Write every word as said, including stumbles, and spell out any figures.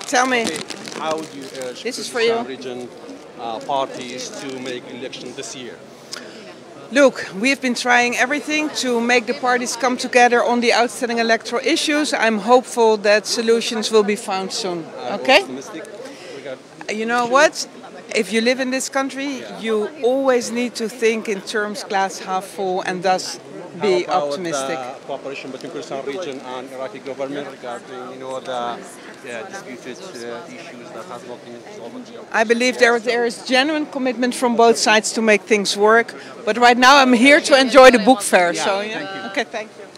Tell me. Okay. How would you urge This is for Kurdistan you. region uh, parties to make election this year? Look, we've been trying everything to make the parties come together on the outstanding electoral issues. I'm hopeful that solutions will be found soon. Okay? You know what? If you live in this country, you always need to think in terms glass half full and thus be How about optimistic. the cooperation between Kurdistan region and Iraqi government regarding, you know, the yeah, disputed uh, issues that has not been resolved? I believe there, there is genuine commitment from both sides to make things work. But right now I'm here to enjoy the book fair. Yeah, so, yeah. thank you. Okay, thank you.